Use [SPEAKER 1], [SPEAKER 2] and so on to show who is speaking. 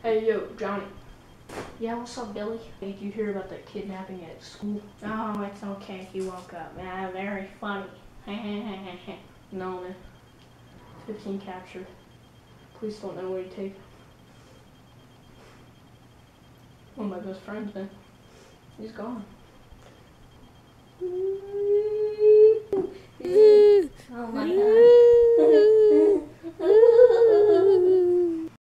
[SPEAKER 1] Hey, yo, Johnny.
[SPEAKER 2] Yeah, what's up, Billy?
[SPEAKER 1] Did you hear about the kidnapping at school?
[SPEAKER 2] Oh, it's okay if you woke up. Yeah, very funny.
[SPEAKER 1] No, man. 15 captured. Police don't know where you take. One of my best friends, man. He's gone.